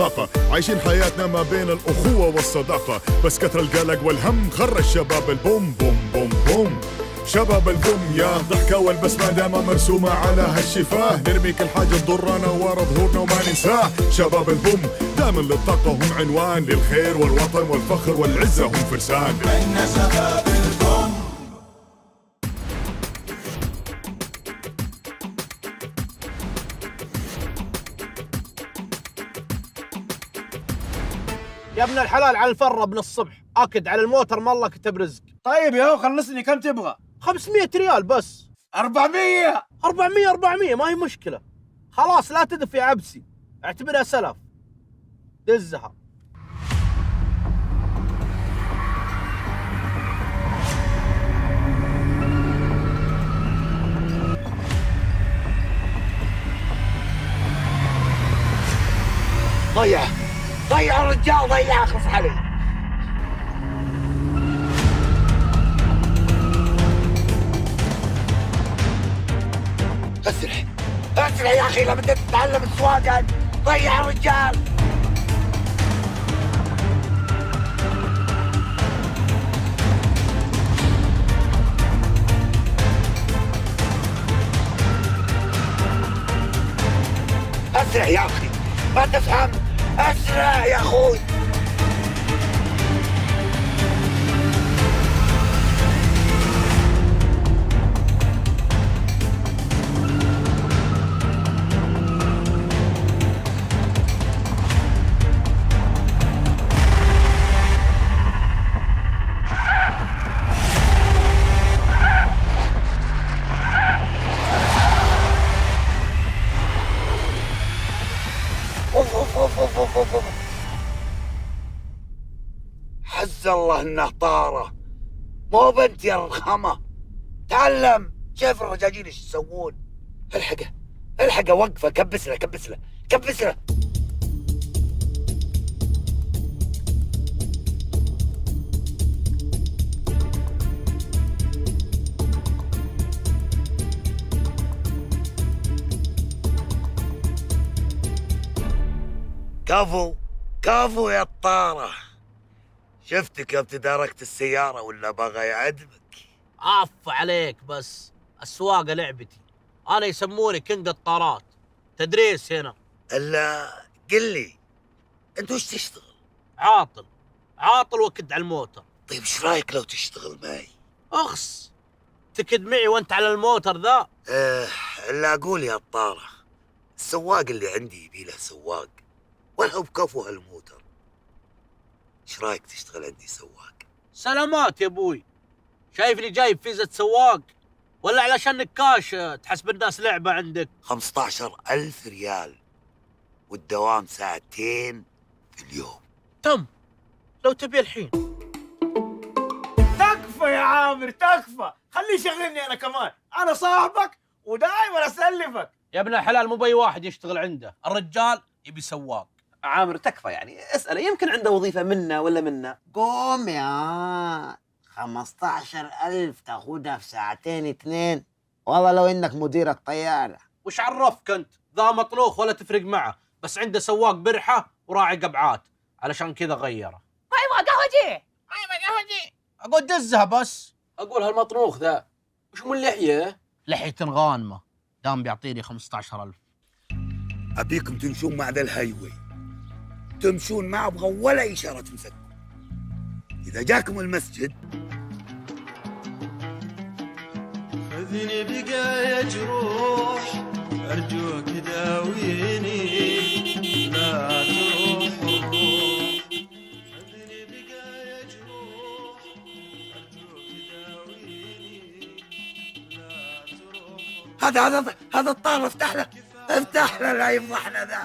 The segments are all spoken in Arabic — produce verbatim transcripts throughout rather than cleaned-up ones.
والطاقة، عايشين حياتنا ما بين الأخوة والصداقة، بس كثر القلق والهم خرج شباب البوم بوم بوم بوم. شباب البوم يا الضحكة والبسمة دايما مرسومة على هالشفاه، نرمي كل حاجة تضرنا ورا ظهورنا وما ننساه. شباب البوم دايما للطاقة هم عنوان، للخير والوطن والفخر والعزة هم فرسان. إحنا شباب البوم. يا ابن الحلال على الفرة من الصبح، أكد على الموتر ما الله كتب رزق. طيب يا هو خلصني، كم تبغى؟ خمسمية ريال بس. أربعمية. أربعمية أربعمية ما هي مشكلة. خلاص لا تدف يا عبسي، اعتبرها سلف. دزها. ضيع ضيع الرجال، ضيع اخلص علي. اسرع اسرع يا اخي، لما بدك تتعلم السواقه ضيع الرجال. اسرع يا اخي، ما تفهم. اسرع يا اخوي. حز الله انه طاره، مو بنت يا الرخامه. تعلم شايف الرجاجيل ايش يسوون. الحقه الحقه، وقفه، كبس له كبس له كبس له. كفو كفو يا الطاره. شفتك يوم تداركت السيارة ولا بغى يعدمك؟ عف عليك، بس السواقة لعبتي، أنا يسموني كينج الطارات. تدريس هنا. الا قل لي انت وش تشتغل؟ عاطل عاطل وكد على الموتر. طيب ايش رايك لو تشتغل معي؟ اخس، تكد معي وانت على الموتر ذا؟ اه الا اقول يا الطارة، السواق اللي عندي يبي له سواق، ولا هو بكفو هالموتر. ايش رايك تشتغل عندي سواق؟ سلامات يا ابوي. شايفني جايب فيزة سواق ولا علشان كاش تحسب الناس لعبة عندك؟ خمسة عشر ألف ريال والدوام ساعتين في اليوم. تم، لو تبي الحين. تكفى يا عامر تكفى، خليه يشغلني انا كمان، انا صاحبك ودايما اسلفك. يا ابن الحلال مو باي واحد يشتغل عنده، الرجال يبي سواق. عامر تكفى يعني، اسأله يمكن عنده وظيفة منا ولا منا. قوم يا خمسة عشر ألف تاخدها في ساعتين اثنين، والله لو انك مدير الطيارة. وش عرفك انت؟ ذا مطلوخ ولا تفرق معه، بس عنده سواق برحة وراعي قبعات، علشان كذا غيره. ما يبغى قهوجي ما يبغى قهوجي. اقول دزها بس. اقول هالمطروخ ذا وش من اللحية؟ لحية غانمة، دام بيعطيني خمسة عشر ألف. ابيكم تمشون مع ذا الهاي واي، تمشون ما ابغى ولا اشاره تمسكوا. اذا جاكم المسجد خذني بقايا جروح، ارجوك داويني لا تروح الروح. خذني بقايا جروح، ارجوك داويني لا تروح. هذا هذا هذا الطار، افتح له افتح له لا يفضحنا ذا.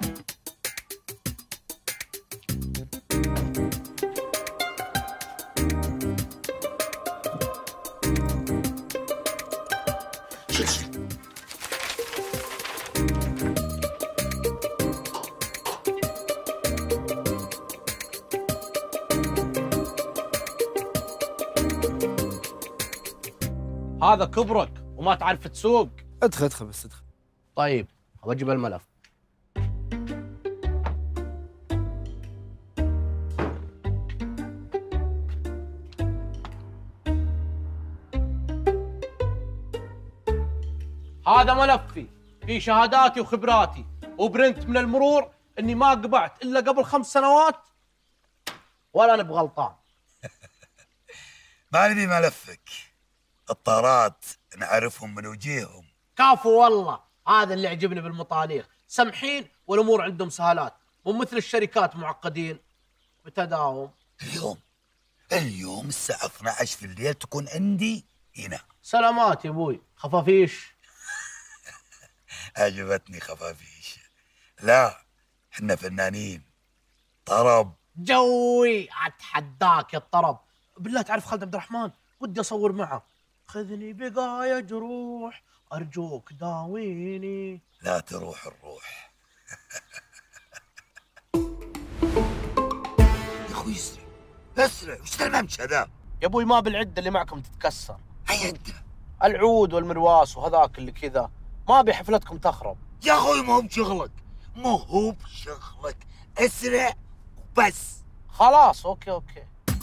هذا كبرك وما تعرف تسوق. ادخل ادخل بس ادخل. طيب ابى اجيب الملف. هذا ملفي في شهاداتي وخبراتي وبرنت من المرور اني ما قبعت الا قبل خمس سنوات ولا انا بغلطان. ما نبي ملفك، الطارات نعرفهم من وجيههم. كافو والله، هذا اللي يعجبني بالمطاليخ، سمحين والامور عندهم سهالات، مو مثل الشركات معقدين. متى داوم؟ اليوم اليوم الساعة اثنعش في الليل تكون عندي هنا. سلامات يا ابوي. خفافيش؟ عجبتني خفافيش. لا احنا فنانين طرب. جوي اتحداك يا الطرب. بالله تعرف خالد عبد الرحمن؟ ودي اصور معه. خذني بقايا جروح ارجوك داويني. لا تروح الروح. يا اخوي اسرع اسرع، وش الممشى ذا؟ يا ابوي ما بالعده اللي معكم تتكسر. اي عده؟ العود والمرواس وهذاك اللي كذا، ما ابي حفلتكم تخرب. يا اخوي ما هو بشغلك، ما هو بشغلك، اسرع وبس. خلاص اوكي اوكي.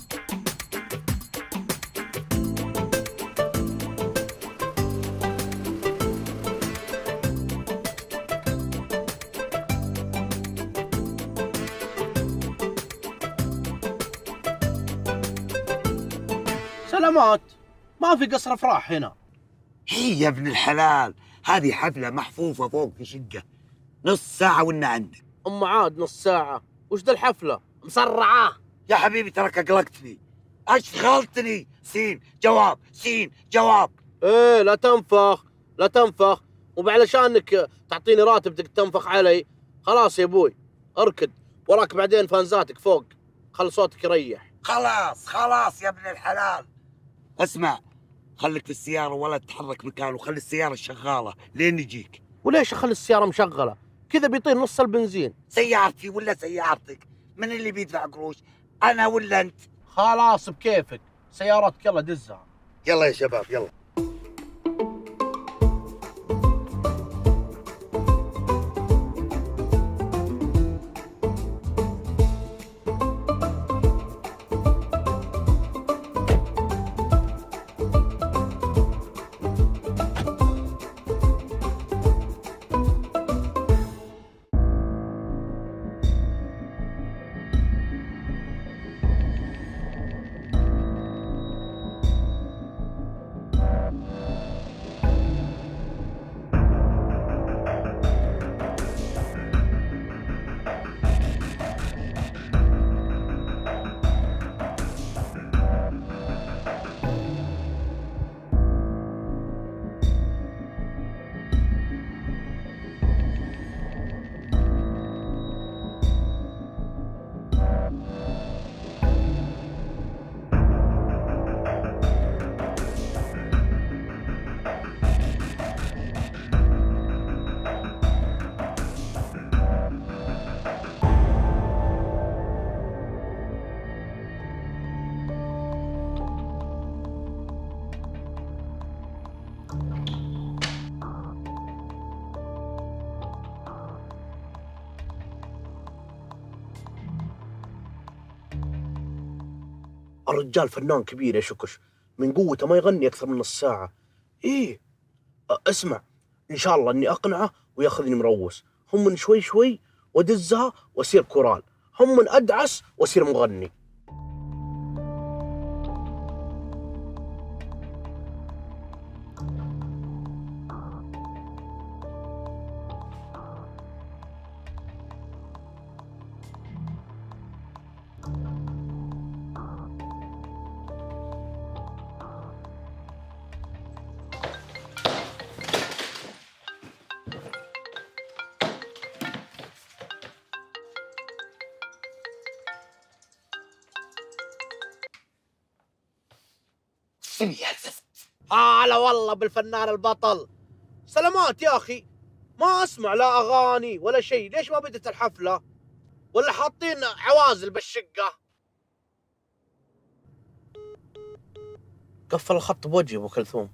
سلامات، ما في قصر افراح هنا. هي يا ابن الحلال، هذه حفلة محفوفة فوق في شقة، نص ساعة وإنا عندك. ام عاد نص ساعة، وش ذا الحفلة؟ مسرعة؟ يا حبيبي تراك أقلقتني، أشغلتني. سين جواب سين جواب. ايه لا تنفخ لا تنفخ، مو علشانك تعطيني راتب تنفخ علي. خلاص يا ابوي اركد، وراك بعدين فانزاتك فوق، خل صوتك يريح. خلاص خلاص يا ابن الحلال. اسمع، خليك في السيارة ولا تتحرك مكان، وخلي السيارة شغالة لين نجيك. وليش اخلي السيارة مشغلة؟ كذا بيطير نص البنزين. سيارتي ولا سيارتك؟ من اللي بيدفع قروش، أنا ولا أنت؟ خلاص بكيفك، سيارتك يلا دزها. يلا يا شباب يلا. الرجال فنان كبير يا شكش، من قوته ما يغني اكثر من نص ساعة. ايه اسمع، ان شاء الله اني اقنعه وياخذني مروس، هم من شوي شوي وادزها واصير كورال، هم من ادعس واصير مغني. هلا والله بالفنان البطل. سلامات يا اخي، ما اسمع لا اغاني ولا شيء، ليش ما بدت الحفله؟ ولا حاطين عوازل بالشقه؟ قفل الخط بوجهي ابو كلثوم.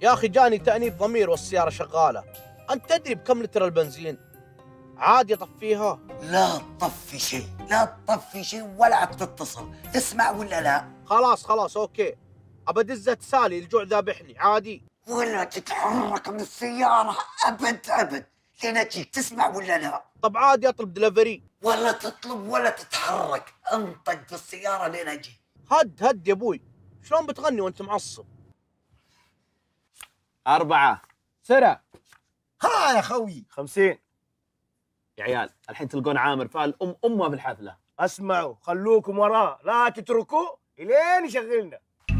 يا أخي جاني تأنيب ضمير والسيارة شغالة. أنت تدري بكم لتر البنزين؟ عادي أطفيها؟ لا تطفي شيء، لا تطفي شيء ولا تتصل، تسمع ولا لا؟ خلاص خلاص أوكي. أبى دزة تسالي، الجوع ذابحني عادي. ولا تتحرك من السيارة أبد أبد لين أجيك، تسمع ولا لا؟ طب عادي أطلب دليفري. ولا تطلب ولا تتحرك، انطق في السيارة لين أجي. هد هد يا أبوي، شلون بتغني وأنت معصب؟ أربعة سرع. ها يا خوي خمسين. يا عيال الحين تلقون عامر فال أم أمه بالحفلة. اسمعوا خلوكم وراه، لا تتركوه الين يشغلنا.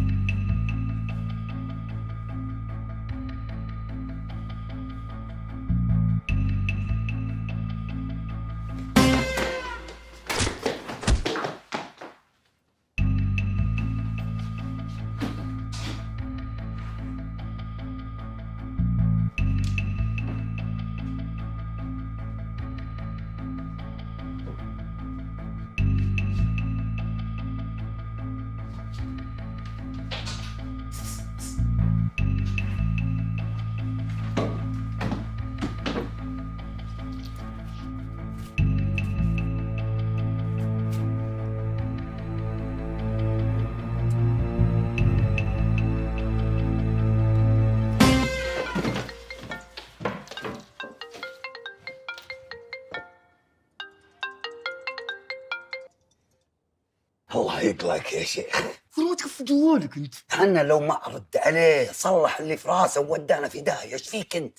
الله يقلك يا شيخ، والله تكفي جوالك انت. انا لو ما ارد عليه صلح اللي في راسه وودانا في داهيه، ايش فيك انت؟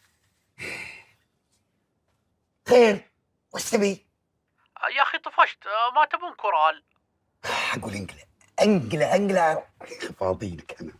خير وش تبي؟ يا أخي طفشت، ما تبون كورال؟ اقول انقله انقله انقله فاضيلك انا.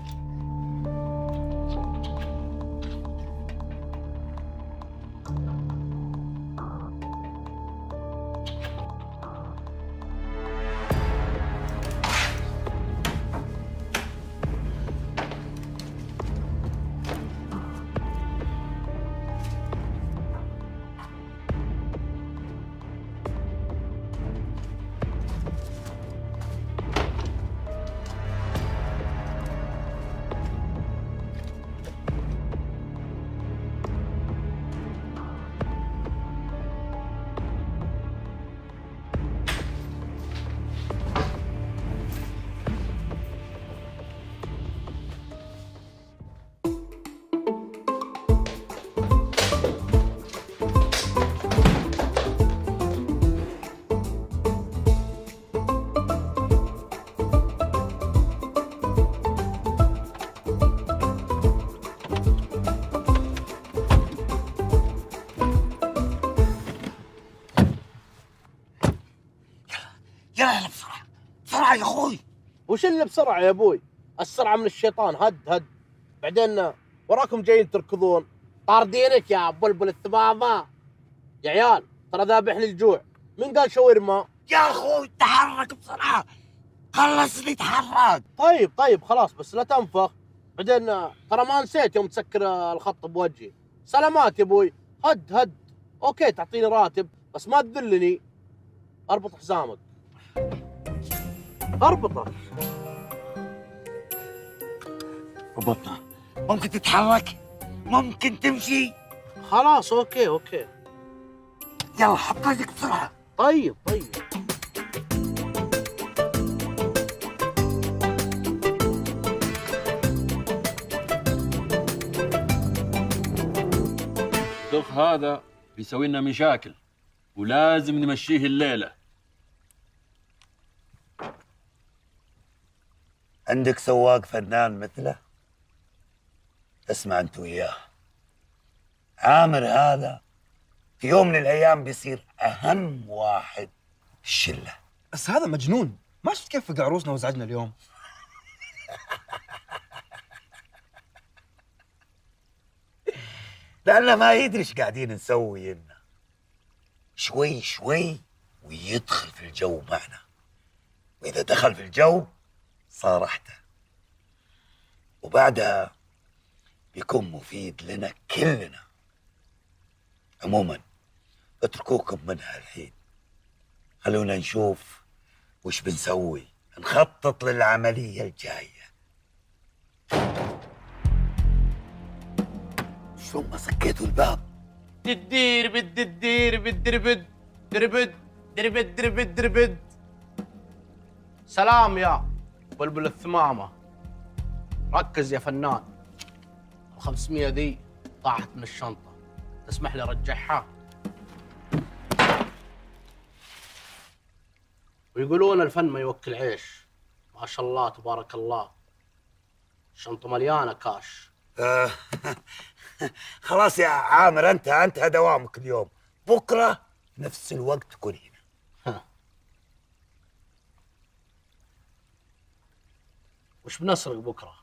يلا يلا بسرعة بسرعة يا اخوي. وش اللي بسرعة يا ابوي؟ السرعة من الشيطان، هد هد. بعدين وراكم جايين تركضون، طاردينك يا بلبل الثبابة. يا عيال ترى ذابحني الجوع، من قال شاورما؟ يا اخوي تحرك بسرعة، خلصني تحرك. طيب طيب خلاص بس لا تنفخ. بعدين ترى ما نسيت يوم تسكر الخط بوجهي. سلامات يا ابوي. هد هد. اوكي تعطيني راتب بس ما تذلني. اربط حزامك. اربطه. ربطنا. ممكن تتحرك؟ ممكن تمشي؟ خلاص اوكي اوكي. يلا حط يدك بسرعة. طيب طيب. الدخ هذا بيسوي لنا مشاكل ولازم نمشيه الليلة. عندك سواق فنان مثله؟ اسمع انت وياه، عامر هذا في يوم من الايام بيصير اهم واحد في الشله. بس هذا مجنون، ما شفت كيف فقع عروسنا وزعجنا اليوم؟ لانه ما يدري ايش قاعدين نسوي لنا. شوي شوي ويدخل في الجو معنا، واذا دخل في الجو صار احتى، وبعدها بيكون مفيد لنا كلنا. عموما اتركوكم منها الحين، خلونا نشوف وش بنسوي، نخطط للعملية الجاية. شلون ما سكيتوا الباب؟ دير بد دير بد دربد دربد دربد دربد دربد. سلام يا بلبل الثمامة، ركز يا فنان. الخمسمية دي طاحت من الشنطة، تسمح لي أرجعها؟ ويقولون الفن ما يوكل عيش. ما شاء الله تبارك الله، الشنطة مليانة كاش. آه خلاص يا عامر، انت انتهى دوامك اليوم، بكره نفس الوقت تكون هنا. ها. وش بنسرق بكره؟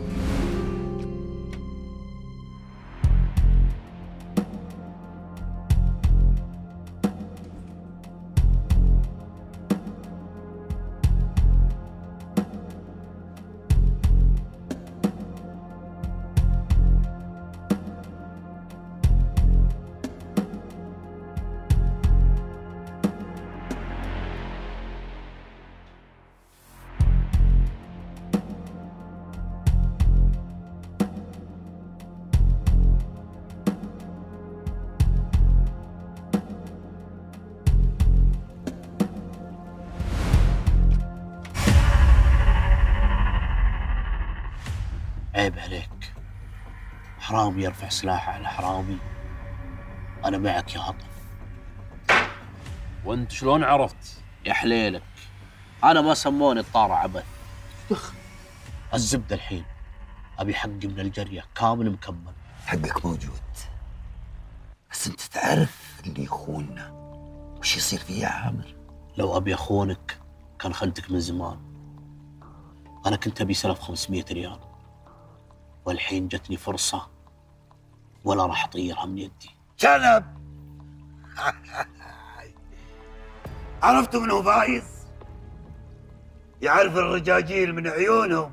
عيب عليك، حرامي يرفع سلاحه على حرامي. أنا معك يا هطل. وانت شلون عرفت؟ يا حليلك، أنا ما سموني الطارة عبث. دخل الزبدة الحين، أبي حقي من الجرية كامل مكمل. حقك موجود، بس انت تعرف اللي يخوننا وش يصير فيه يا عامر؟ لو أبي أخونك كان خنتك من زمان. أنا كنت أبي سلف خمسمية ريال، والحين جتني فرصة ولا راح أطيرها من يدي. شنب عرفتوا من هو فايز؟ يعرف الرجاجيل من عيونهم.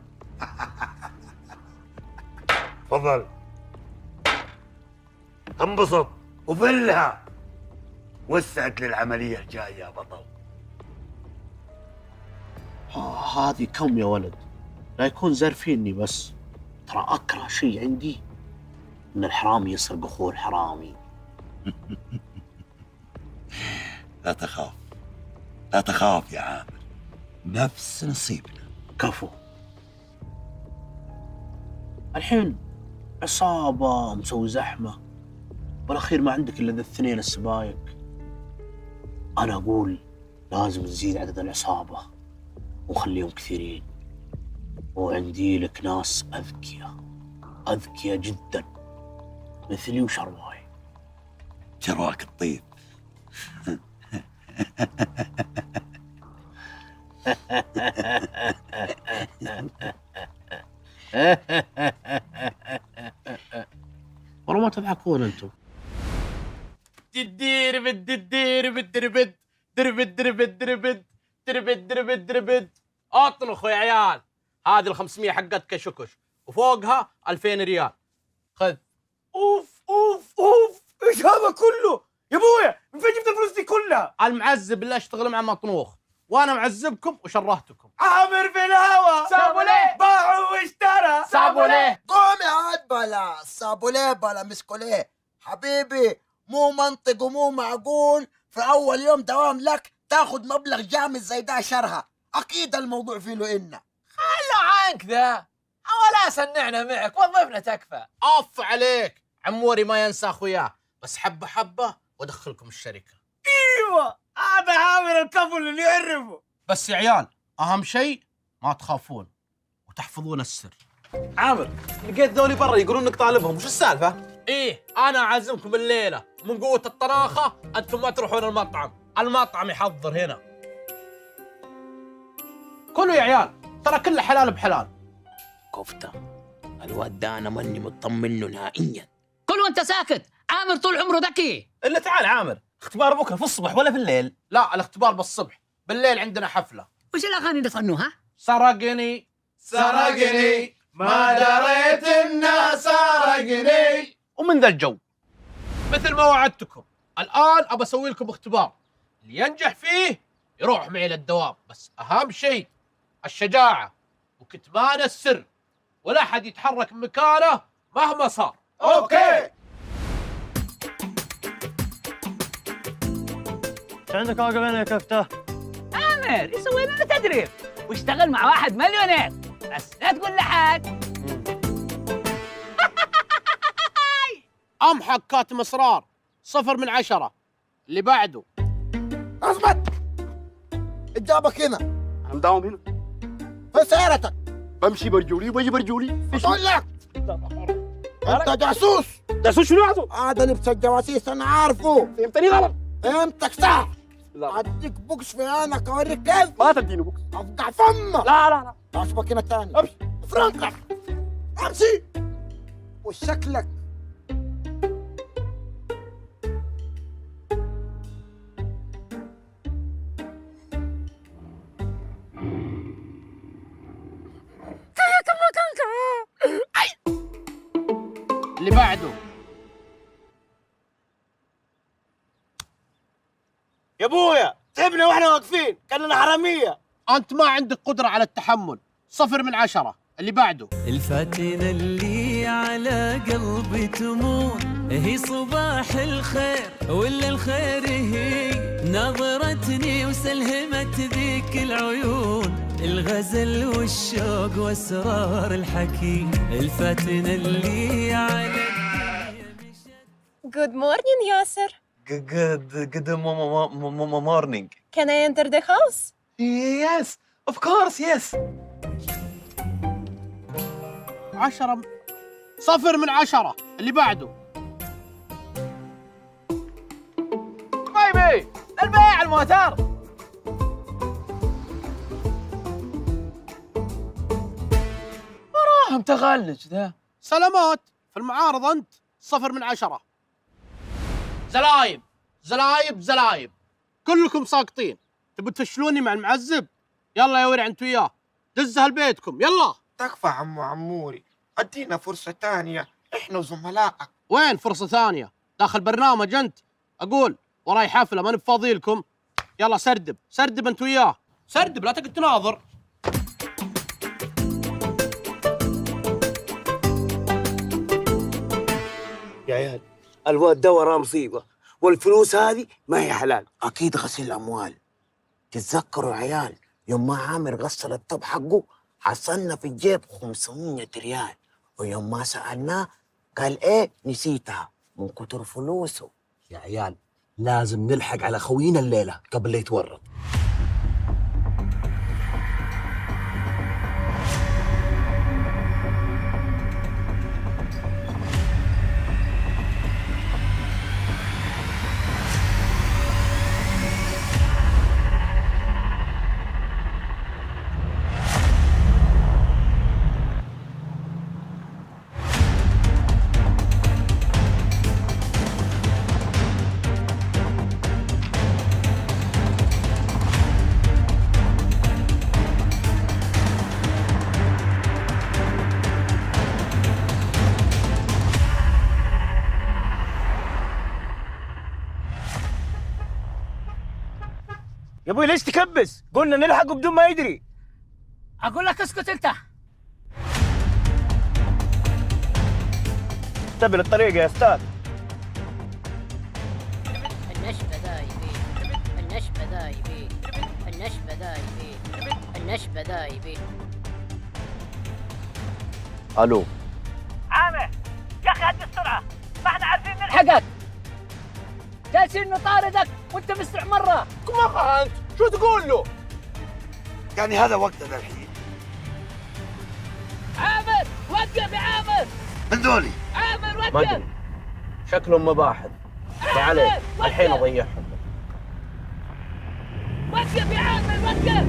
تفضل انبسط وفلها، وسعت للعملية الجاية يا بطل. آه هذه كم يا ولد، لا يكون زارفيني بس. ترى أكره شيء عندي إن الحرامي يسرق أخوه الحرامي. لا تخاف لا تخاف يا عامر، نفس نصيبنا. كفو. الحين عصابة مسوي زحمة، بالأخير ما عندك إلا ذا الاثنين السبايك. أنا أقول لازم نزيد عدد العصابة ونخليهم كثيرين، وعندي لك ناس أذكياء أذكياء جدا مثلي وشرواي. شرواك الطيب. والله ما تضحكون انتم. تدير بد تدير بد دربد دربد دربد دربد دربد دربد دربد. اطلقوا يا عيال، هذه ال خمسمية حقتك شكش، وفوقها ألفين ريال. خذ. اوف اوف اوف، ايش هذا كله؟ يا ابويا من فين جبت الفلوس دي كلها؟ المعذب اللي اشتغل مع مطنوخ، وانا معذبكم وشرهتكم. عامر في الهوا سابوا ليه؟ باعوا واشترى سابوا ليه؟ قوم يا عاد بلا سابوا ليه بلا مسكوا ليه. حبيبي مو منطق ومو معقول في اول يوم دوام لك تاخذ مبلغ جامد زي ده شرها. اكيد الموضوع فيه له إنه. خلوا عنك ذا، ولا سنعنا معك، وظفنا تكفى. اوف عليك، عموري ما ينسى اخوياه، بس حبه حبه وادخلكم الشركه. ايوه هذا عامر الكفو اللي نعرفه. بس يا عيال اهم شيء ما تخافون وتحفظون السر. عامر لقيت ذولي برا يقولون انك طالبهم، وش السالفه؟ ايه انا اعزمكم الليله، من قوه الطناخه انتم ما تروحون المطعم، المطعم يحضر هنا. كلوا يا عيال، ترى كله حلال بحلال. كفته الواد ده انا ماني مطمن له نهائيا. كل وانت ساكت، عامر طول عمره ذكي. الا تعال عامر، اختبار بكره في الصبح ولا في الليل؟ لا الاختبار بالصبح، بالليل عندنا حفله. وش الاغاني اللي تغنوها؟ سرقني سرقني ما دريت انه سرقني، ومن ذا الجو. مثل ما وعدتكم الان ابى اسوي لكم اختبار، اللي ينجح فيه يروح معي للدوام، بس اهم شيء الشجاعه وكتمان السر، ولا حد يتحرك من مكانه مهما صار. اوكي. ايش عندك واقف هنا يا كفته؟ عامر يسوي لنا تدريب واشتغل مع واحد مليونير، بس لا تقول لحد. امحق كاتم اسرار، صفر من عشرة. اللي بعده. اثبت. جابك هنا؟ انا مداوم هنا. في سيارتك. بمشي برجولي وبجي برجولي. بقول لك انت جاسوس. جاسوس شنو جاسوس؟ هذا لبس الجواسيس انا عارفه. فهمتني غلط. فهمتك صح. اديك بوكس في عينك اوريك كيف. ما تديني بوكس. افقع فمك. لا لا لا. اشبك هنا تاني. امشي. فرنكك. امشي. وشكلك اللي بعده. يا ابويا سيبنا واحنا واقفين كاننا حراميه. انت ما عندك قدره على التحمل، صفر من عشرة. اللي بعده. الفاتنة اللي على قلبي تموت هي صباح الخير ولا الخير هي نظرتني وسلهمت ذيك العيون الغزل والشوق واسرار الحكي الفاتنة اللي على Good morning, Yasser. Good, good morning. Can I enter the house? Yes, of course, yes. عشرة. صفر من عشرة. اللي بعده. بايبي البيع الموتر. وراهم تغلج ذا. سلامات. في المعارض انت. صفر من عشرة. زلايب زلايب زلايب، كلكم ساقطين. تبوا تفشلوني مع المعذب؟ يلا يا ورع انت وياه، دزها لبيتكم يلا. تكفى عمو عموري، ادينا فرصة ثانية احنا وزملائك. وين فرصة ثانية؟ داخل برنامج انت. اقول وراي حفلة ماني بفاضي لكم. يلا سردب سردب انت وياه، سردب لا تقعد تناظر. يا عيال الواد ده وراه مصيبه، والفلوس هذه ما هي حلال. اكيد غسيل اموال. تتذكروا عيال يوم ما عامر غسل الطب حقه حصلنا في الجيب خمسمية ريال، ويوم ما سالناه قال ايه نسيتها من كتر فلوسه. يا عيال لازم نلحق على خوينا الليله قبل لا يتورط. يا ابوي ليش تكبس؟ قلنا نلحقه بدون ما يدري. اقول لك اسكت انت. انتبه للطريقه يا استاذ. النشبة ذا يبي، النشبة ذا يبي، النشبة ذا يبي، النشبة ذا يبي. الو عامر يا اخي هدي السرعة، ما احنا عارفين نلحقك. جالسين نطاردك وانت مسرع مرة. ما انت شو تقول له؟ يعني هذا وقتنا الحين. عامر وقف يا عامر. من دولي؟ عامر وقف. ما ادري شكلهم مباحث. ما عليك الحين اضيعهم. وقف يا عامر وقف.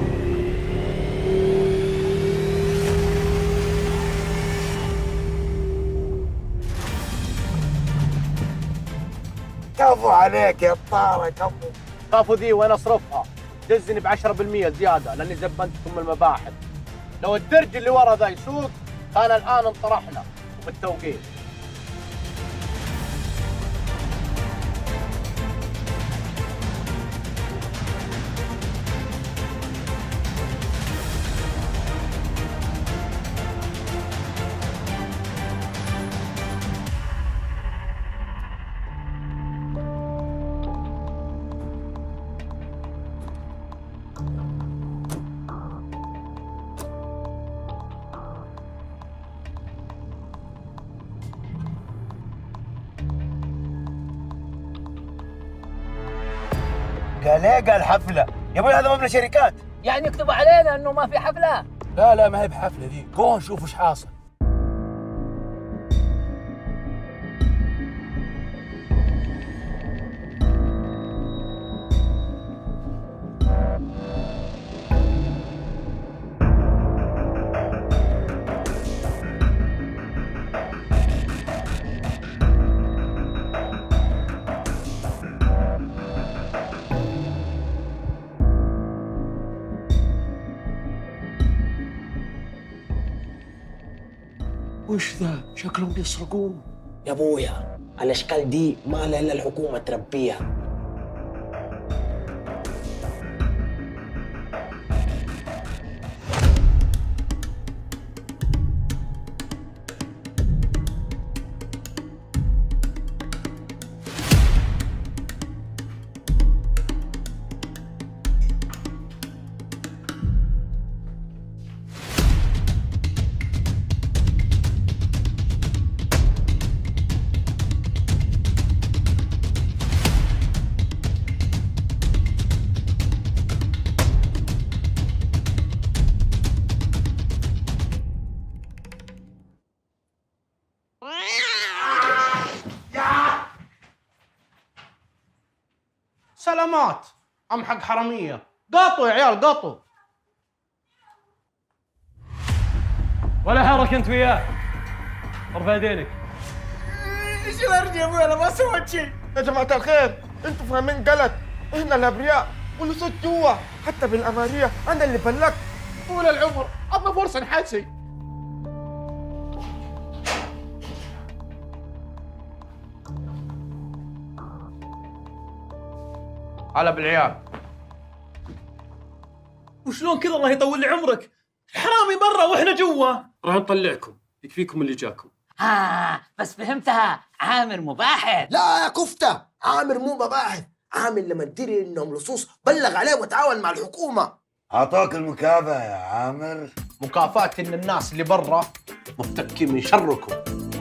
كفو عليك يا طارق كفو. كفو ذي وين اصرفها؟ دزني ب عشرة بالمية زياده لاني زبنتكم المباحث. لو الدرج اللي ورا ذا يسوق كان الان انطرحنا وبالتوقيت. قال ايه؟ قال حفله. يا ابوي هذا مبنى شركات. يعني يكتبوا علينا انه ما في حفله؟ لا لا ما هي بحفله دي، جو نشوف ايش حاصل. وش ذا؟ شكلهم بيسرقون. يا ابويا الاشكال دي ما لها الا الحكومه تربيها. سلامات ام حق حراميه، قاطوا يا عيال قاطوا. ولا حرك انت وياه، ارفع يدينك. ايش الهرجه يا ابوي؟ انا ما سويت شيء. يا جماعة الخير انتوا فاهمين غلط، احنا الابرياء واللصوص جوا، حتى بالاماريه انا اللي بلغت. طول العمر عطنا فرصه نحاسي. هلا بالعيال. وشلون كذا الله يطول لي عمرك؟ الحرامي برا واحنا جوا. راح نطلعكم، يكفيكم اللي جاكم. ها بس فهمتها، عامر مباحث. لا يا كفته، عامر مو مباحث، عامر لما تدري انهم لصوص بلغ عليه وتعاون مع الحكومه. اعطاك المكافاه يا عامر. مكافأة ان الناس اللي برا مفتكين من شركم.